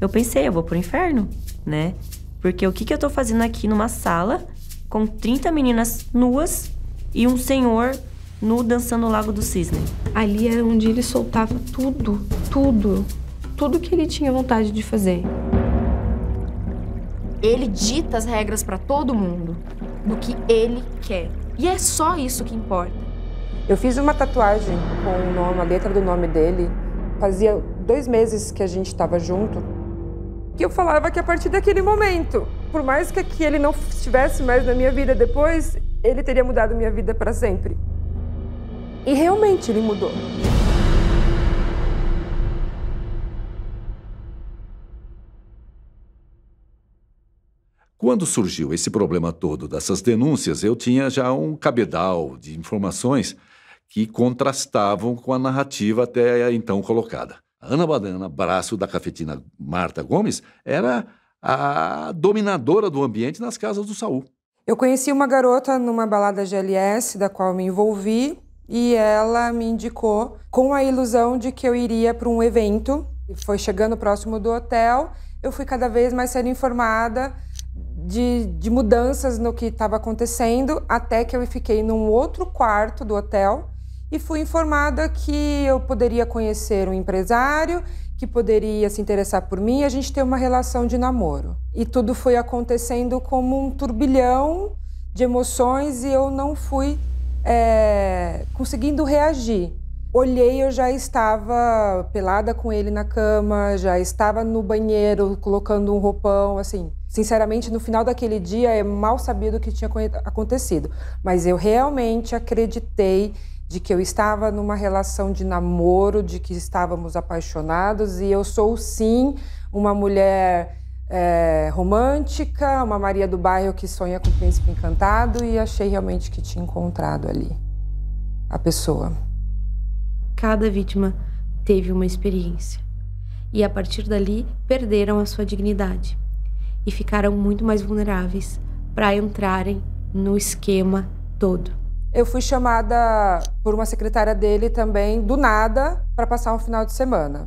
Eu pensei, eu vou pro inferno, né? Porque o que eu tô fazendo aqui numa sala com 30 meninas nuas e um senhor nu dançando no Lago do Cisne? Ali era onde ele soltava tudo que ele tinha vontade de fazer. Ele dita as regras pra todo mundo do que ele quer. E é só isso que importa. Eu fiz uma tatuagem com o nome, a letra do nome dele. Fazia 2 meses que a gente estava junto. Que eu falava que a partir daquele momento, por mais que ele não estivesse mais na minha vida depois, ele teria mudado minha vida para sempre. E realmente ele mudou. Quando surgiu esse problema todo dessas denúncias, eu tinha já um cabedal de informações que contrastavam com a narrativa até então colocada. A Ana Badana, braço da cafetina Marta Gomes, era a dominadora do ambiente nas casas do Saul. Eu conheci uma garota numa balada GLS, da qual me envolvi, e ela me indicou com a ilusão de que eu iria para um evento. Foi chegando próximo do hotel, eu fui cada vez mais sendo informada de mudanças no que estava acontecendo, até que eu fiquei num outro quarto do hotel e fui informada que eu poderia conhecer um empresário, que poderia se interessar por mim e a gente ter uma relação de namoro. E tudo foi acontecendo como um turbilhão de emoções e eu não fui conseguindo reagir. Olhei, eu já estava pelada com ele na cama, já estava no banheiro colocando um roupão, assim. Sinceramente, no final daquele dia, é mal sabido o que tinha acontecido. Mas eu realmente acreditei de que eu estava numa relação de namoro, de que estávamos apaixonados. E eu sou, sim, uma mulher romântica, uma Maria do bairro que sonha com o príncipe encantado. E achei realmente que tinha encontrado ali a pessoa. Cada vítima teve uma experiência. E a partir dali, perderam a sua dignidade. E ficaram muito mais vulneráveis para entrarem no esquema todo. Eu fui chamada por uma secretária dele também, do nada, para passar um final de semana.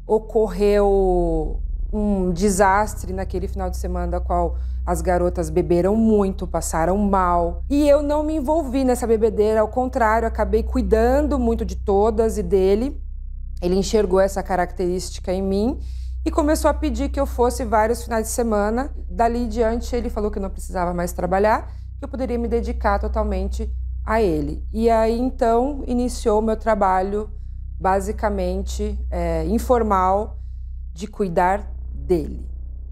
Ocorreu um desastre naquele final de semana, da qual as garotas beberam muito, passaram mal. E eu não me envolvi nessa bebedeira, ao contrário, acabei cuidando muito de todas e dele. Ele enxergou essa característica em mim e começou a pedir que eu fosse vários finais de semana. Dali em diante, ele falou que eu não precisava mais trabalhar, que eu poderia me dedicar totalmente a ele. E aí, então, iniciou o meu trabalho, basicamente, informal, de cuidar dele.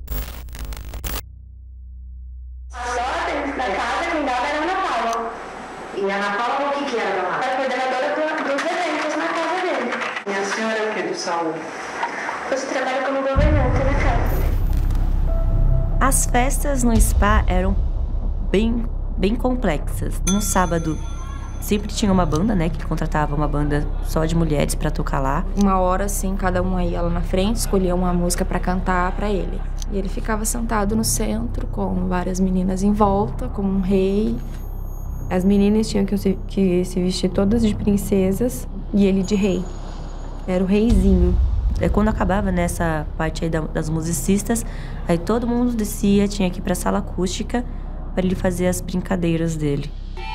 Da casa, quem dava era a Ana Paula. E a Ana Paula, o que era lá? Era coordenadora dos eventos na casa dele. E a senhora é o que do Saul? Você trabalha como governanta na casa. As festas no spa eram bem complexas. No sábado, sempre tinha uma banda, né? Que contratava uma banda só de mulheres pra tocar lá. Uma hora, assim, cada uma ia lá na frente, escolhia uma música pra cantar pra ele. E ele ficava sentado no centro, com várias meninas em volta, como um rei. As meninas tinham que se vestir todas de princesas e ele de rei. Era o reizinho. Quando acabava nessa parte aí das musicistas, aí todo mundo descia, tinha que ir pra sala acústica para ele fazer as brincadeiras dele.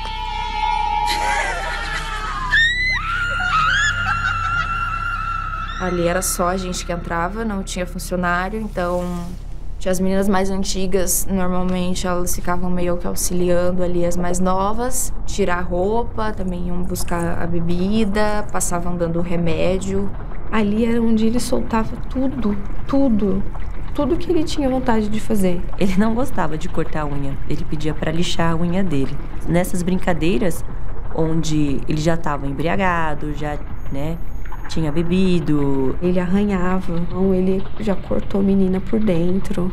Ali era só a gente que entrava, não tinha funcionário, então tinha as meninas mais antigas, normalmente elas ficavam meio que auxiliando ali as mais novas, tirar a roupa, também iam buscar a bebida, passavam dando remédio. Ali era onde ele soltava tudo que ele tinha vontade de fazer. Ele não gostava de cortar a unha, ele pedia para lixar a unha dele. Nessas brincadeiras, onde ele já estava embriagado, já, né, tinha bebido. Ele arranhava, ele já cortou a menina por dentro.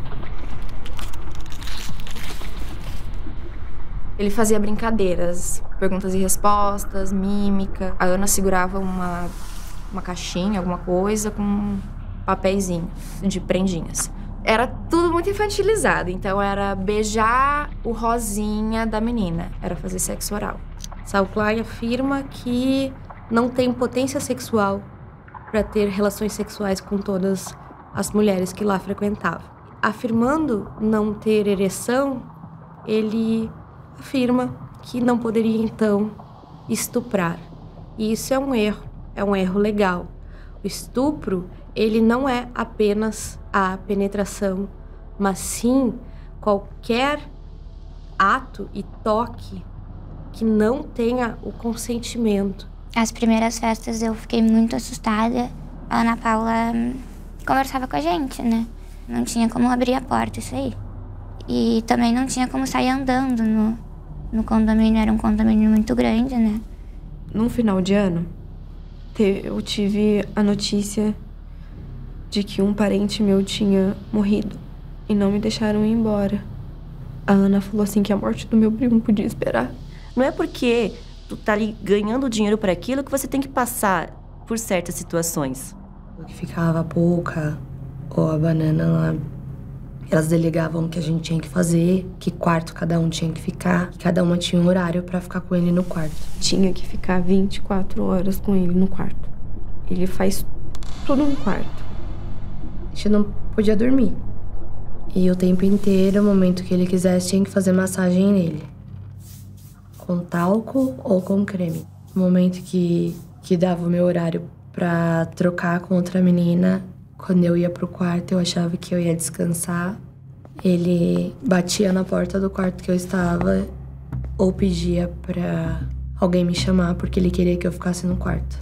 Ele fazia brincadeiras, perguntas e respostas, mímica. A Ana segurava uma caixinha, alguma coisa, com um papeizinho de prendinhas. Era tudo muito infantilizado, então era beijar o rosinha da menina, era fazer sexo oral. Saul Clay afirma que não tem potência sexual para ter relações sexuais com todas as mulheres que lá frequentavam. Afirmando não ter ereção, ele afirma que não poderia, então, estuprar. E isso é um erro legal. O estupro, ele não é apenas a penetração, mas sim qualquer ato e toque que não tenha o consentimento. As primeiras festas eu fiquei muito assustada. A Ana Paula conversava com a gente, né? Não tinha como abrir a porta, isso aí. E também não tinha como sair andando no condomínio, era um condomínio muito grande, né? Num final de ano, eu tive a notícia de que um parente meu tinha morrido e não me deixaram ir embora. A Ana falou assim que a morte do meu primo podia esperar. Não é porque tu tá ali ganhando dinheiro para aquilo que você tem que passar por certas situações. O que ficava a Pouca ou a Banana lá, elas delegavam o que a gente tinha que fazer, que quarto cada um tinha que ficar, que cada uma tinha um horário para ficar com ele no quarto. Tinha que ficar 24 horas com ele no quarto. Ele faz tudo no quarto. A gente não podia dormir. E o tempo inteiro, o momento que ele quisesse, tinha que fazer massagem nele. Com talco ou com creme. No momento que dava o meu horário pra trocar com outra menina, quando eu ia pro quarto, eu achava que eu ia descansar. Ele batia na porta do quarto que eu estava ou pedia pra alguém me chamar porque ele queria que eu ficasse no quarto.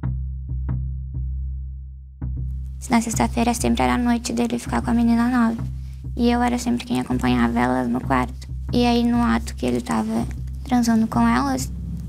Na sexta-feira sempre era a noite dele ficar com a menina nova. E eu era sempre quem acompanhava elas no quarto. E aí, no ato que ele tava transando com elas,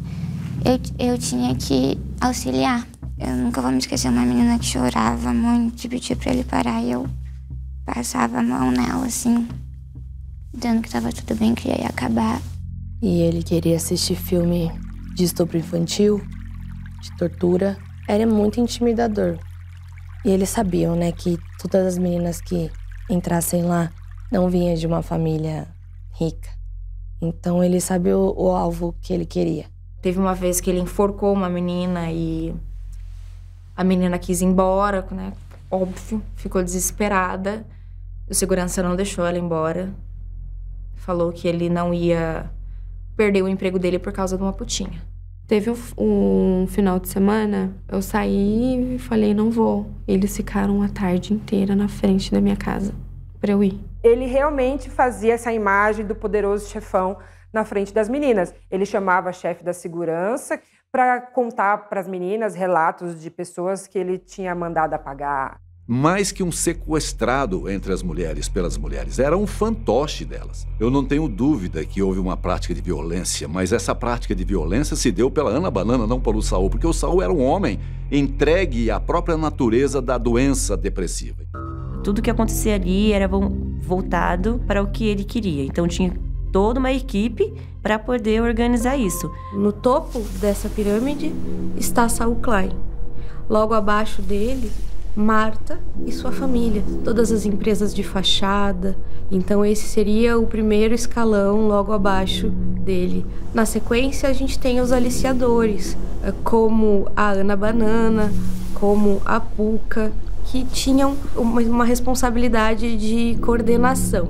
eu tinha que auxiliar. Eu nunca vou me esquecer uma menina que chorava muito e pedia pra ele parar. E eu passava a mão nela, assim, dizendo que tava tudo bem, que ia acabar. E ele queria assistir filme de estupro infantil, de tortura. Era muito intimidador. E eles sabiam, né, que todas as meninas que entrassem lá não vinham de uma família rica. Então ele sabia o alvo que ele queria. Teve uma vez que ele enforcou uma menina e a menina quis ir embora, né? Óbvio, ficou desesperada. O segurança não deixou ela embora. Falou que ele não ia perder o emprego dele por causa de uma putinha. Teve um final de semana, eu saí e falei, não vou. Eles ficaram a tarde inteira na frente da minha casa pra eu ir. Ele realmente fazia essa imagem do poderoso chefão na frente das meninas. Ele chamava a chefe da segurança para contar para as meninas relatos de pessoas que ele tinha mandado apagar. Mais que um sequestrado entre as mulheres pelas mulheres, era um fantoche delas. Eu não tenho dúvida que houve uma prática de violência, mas essa prática de violência se deu pela Ana Banana, não pelo Saul, porque o Saul era um homem entregue à própria natureza da doença depressiva. Tudo que acontecia ali era voltado para o que ele queria. Então tinha toda uma equipe para poder organizar isso. No topo dessa pirâmide está Saul Klein. Logo abaixo dele, Marta e sua família, todas as empresas de fachada. Então esse seria o primeiro escalão logo abaixo dele. Na sequência a gente tem os aliciadores, como a Ana Banana, como a Puca, que tinham uma responsabilidade de coordenação.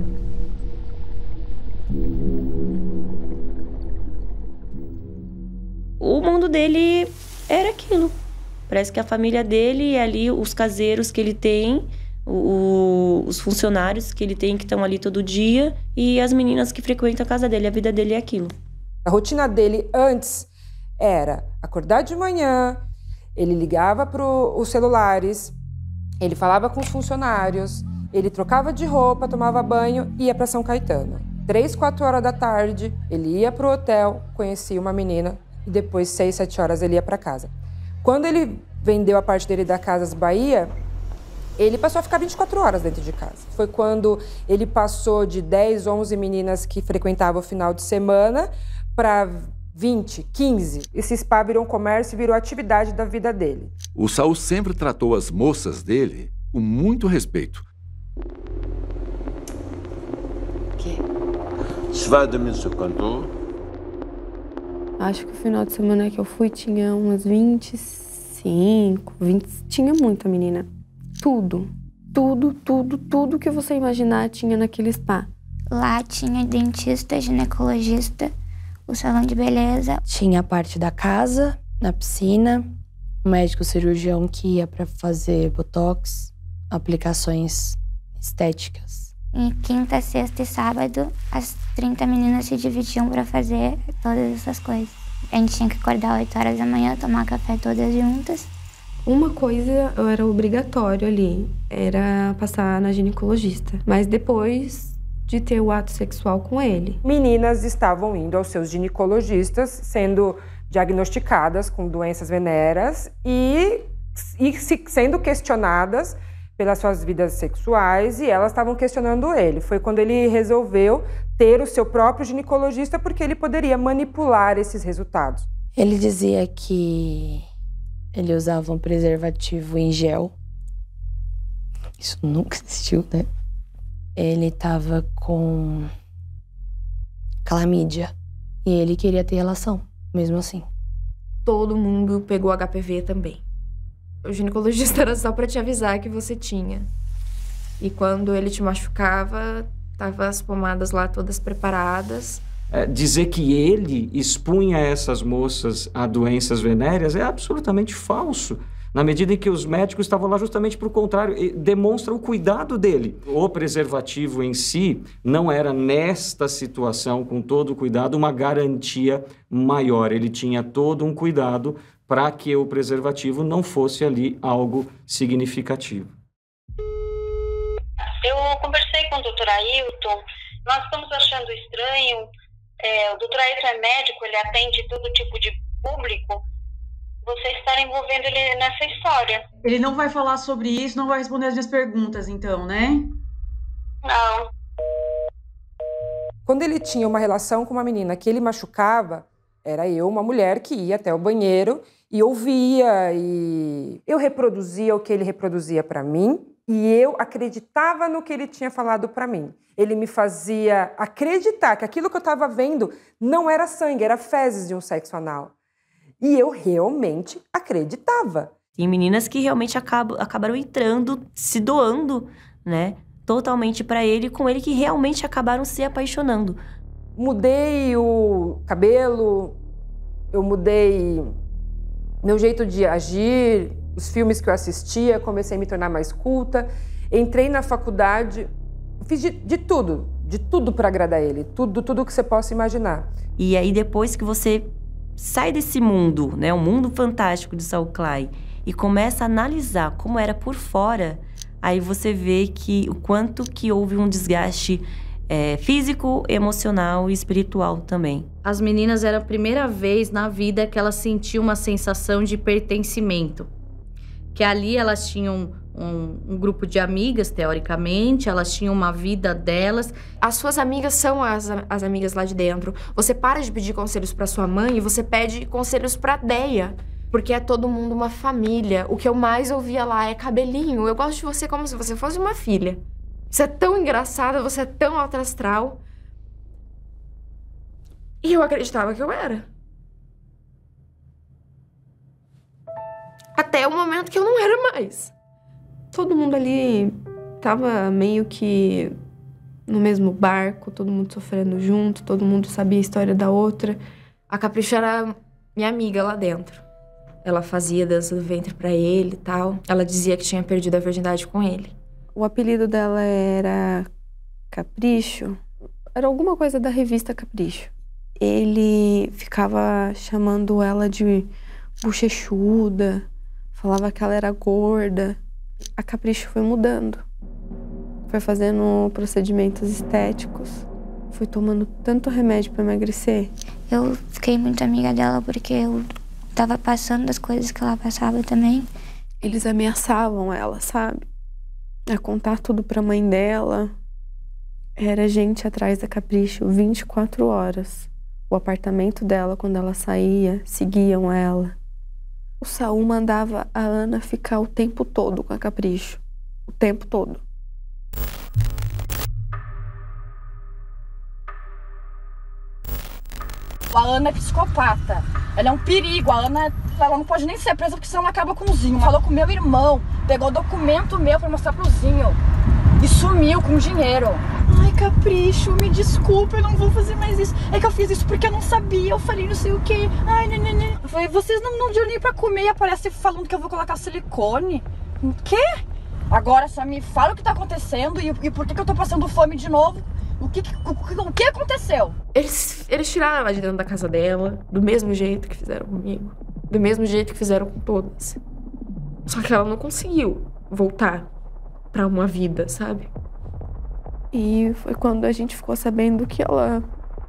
O mundo dele era aquilo. Parece que a família dele é ali, os caseiros que ele tem, os funcionários que ele tem que estão ali todo dia e as meninas que frequentam a casa dele. A vida dele é aquilo. A rotina dele antes era acordar de manhã, ele ligava para os celulares, ele falava com os funcionários, ele trocava de roupa, tomava banho e ia para São Caetano. 3, 4 horas da tarde, ele ia para o hotel, conhecia uma menina e depois 6, 7 horas ele ia para casa. Quando ele vendeu a parte dele da Casas Bahia, ele passou a ficar 24 horas dentro de casa. Foi quando ele passou de 10, 11 meninas que frequentavam o final de semana para 20, 15. Esse spa virou um comércio e virou atividade da vida dele. O Saul sempre tratou as moças dele com muito respeito. Tu vai dormir no seu canto? Acho que o final de semana que eu fui tinha umas 25, 20... Tinha muita menina. Tudo. Tudo que você imaginar tinha naquele spa. Lá tinha dentista, ginecologista, o salão de beleza. Tinha a parte da casa, na piscina, o médico cirurgião que ia para fazer botox, aplicações estéticas. Em quinta, sexta e sábado, as 30 meninas se dividiam para fazer todas essas coisas. A gente tinha que acordar 8 horas da manhã, tomar café todas juntas. Uma coisa era obrigatório ali, era passar na ginecologista. Mas depois de ter o ato sexual com ele. Meninas estavam indo aos seus ginecologistas, sendo diagnosticadas com doenças venéreas e sendo questionadas pelas suas vidas sexuais, e elas estavam questionando ele. Foi quando ele resolveu ter o seu próprio ginecologista, porque ele poderia manipular esses resultados. Ele dizia que ele usava um preservativo em gel. Isso nunca existiu, né? Ele tava com clamídia e ele queria ter relação, mesmo assim. Todo mundo pegou HPV também. O ginecologista era só pra te avisar que você tinha. E quando ele te machucava, tava as pomadas lá todas preparadas. Dizer que ele expunha essas moças a doenças venéreas é absolutamente falso. Na medida em que os médicos estavam lá justamente para o contrário, demonstra o cuidado dele. O preservativo em si não era, nesta situação, com todo o cuidado, uma garantia maior. Ele tinha todo um cuidado para que o preservativo não fosse ali algo significativo. Eu conversei com o Dr. Ailton, nós estamos achando estranho, o Dr. Ailton é médico, ele atende todo tipo de público, você estar envolvendo ele nessa história. Ele não vai falar sobre isso, não vai responder as minhas perguntas, então, né? Não. Quando ele tinha uma relação com uma menina que ele machucava, era eu, uma mulher, que ia até o banheiro e ouvia, e eu reproduzia o que ele reproduzia para mim, e eu acreditava no que ele tinha falado para mim. Ele me fazia acreditar que aquilo que eu estava vendo não era sangue, era fezes de um sexo anal. E eu realmente acreditava. Tem meninas que realmente acabaram entrando, se doando, né? Totalmente para ele, com ele, que realmente acabaram se apaixonando. Mudei o cabelo, eu mudei meu jeito de agir, os filmes que eu assistia, comecei a me tornar mais culta. Entrei na faculdade, fiz de tudo para agradar ele, tudo que você possa imaginar. E aí depois que você sai desse mundo, né, o mundo fantástico de Saul Clay, e começa a analisar como era por fora, aí você vê que o quanto que houve um desgaste físico, emocional e espiritual também. As meninas era a primeira vez na vida que elas sentiam uma sensação de pertencimento. Que ali elas tinham um grupo de amigas, teoricamente, elas tinham uma vida delas. As suas amigas são as amigas lá de dentro. Você para de pedir conselhos pra sua mãe e você pede conselhos pra Deia. Porque é todo mundo uma família. O que eu mais ouvia lá é cabelinho. Eu gosto de você como se você fosse uma filha. Você é tão engraçada, você é tão alta astral. E eu acreditava que eu era. Até o momento que eu não era mais. Todo mundo ali tava meio que no mesmo barco, todo mundo sofrendo junto, todo mundo sabia a história da outra. A Capricho era minha amiga lá dentro. Ela fazia dança do ventre pra ele e tal. Ela dizia que tinha perdido a virgindade com ele. O apelido dela era Capricho. Era alguma coisa da revista Capricho. Ele ficava chamando ela de bochechuda, falava que ela era gorda. A Capricho foi mudando. Foi fazendo procedimentos estéticos. Foi tomando tanto remédio pra emagrecer. Eu fiquei muito amiga dela porque eu tava passando as coisas que ela passava também. Eles ameaçavam ela, sabe? A contar tudo pra mãe dela. Era gente atrás da Capricho 24 horas. O apartamento dela, quando ela saía, seguiam ela. O Saul mandava a Ana ficar o tempo todo com a Capricho. O tempo todo. A Ana é psicopata. Ela é um perigo. A Ana, ela não pode nem ser presa porque senão ela acaba com o Zinho. Falou com o meu irmão, pegou documento meu pra mostrar pro Zinho e sumiu com o dinheiro. Ai, Capricho, me desculpa, eu não vou fazer mais isso. É que eu fiz isso porque eu não sabia, eu falei não sei o que. Ai, neném. Eu falei, vocês não deu nem pra comer e aparece falando que eu vou colocar silicone. O quê? Agora só me fala o que tá acontecendo e por que eu tô passando fome de novo. O que aconteceu? Eles tiraram ela de dentro da casa dela, do mesmo jeito que fizeram comigo. Do mesmo jeito que fizeram com todas. Só que ela não conseguiu voltar pra uma vida, sabe? E foi quando a gente ficou sabendo que ela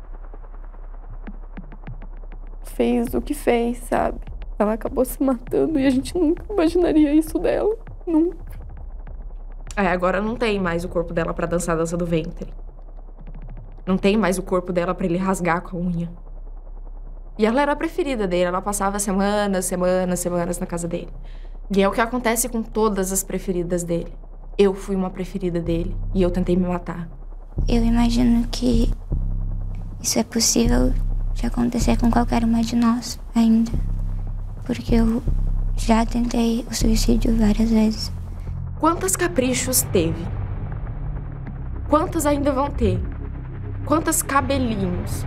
fez o que fez, sabe? Ela acabou se matando e a gente nunca imaginaria isso dela. Nunca. Agora não tem mais o corpo dela pra dançar a dança do ventre. Não tem mais o corpo dela pra ele rasgar com a unha. E ela era a preferida dele. Ela passava semanas na casa dele. E é o que acontece com todas as preferidas dele. Eu fui uma preferida dele e eu tentei me matar. Eu imagino que isso é possível de acontecer com qualquer uma de nós ainda. Porque eu já tentei o suicídio várias vezes. Quantos caprichos teve? Quantos ainda vão ter? Quantos cabelinhos?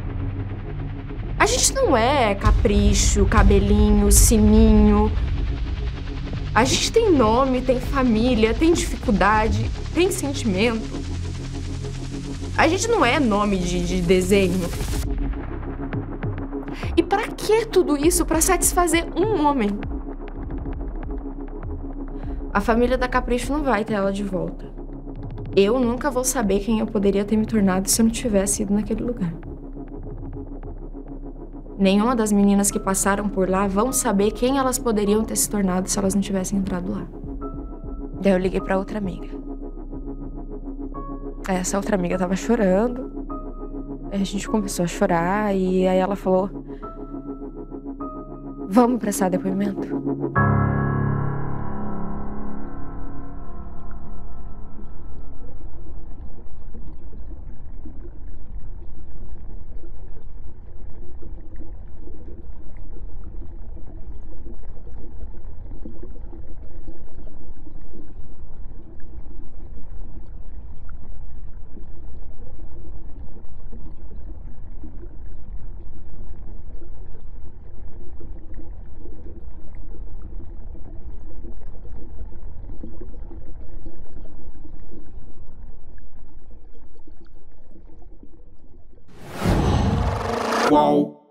A gente não é capricho, cabelinho, sininho. A gente tem nome, tem família, tem dificuldade, tem sentimento. A gente não é nome de desenho. E pra que tudo isso? Pra satisfazer um homem? A família da Capricho não vai ter ela de volta. Eu nunca vou saber quem eu poderia ter me tornado se eu não tivesse ido naquele lugar. Nenhuma das meninas que passaram por lá vão saber quem elas poderiam ter se tornado se elas não tivessem entrado lá. Daí eu liguei pra outra amiga. Essa outra amiga tava chorando. Aí a gente começou a chorar e aí ela falou: vamos prestar depoimento? Qual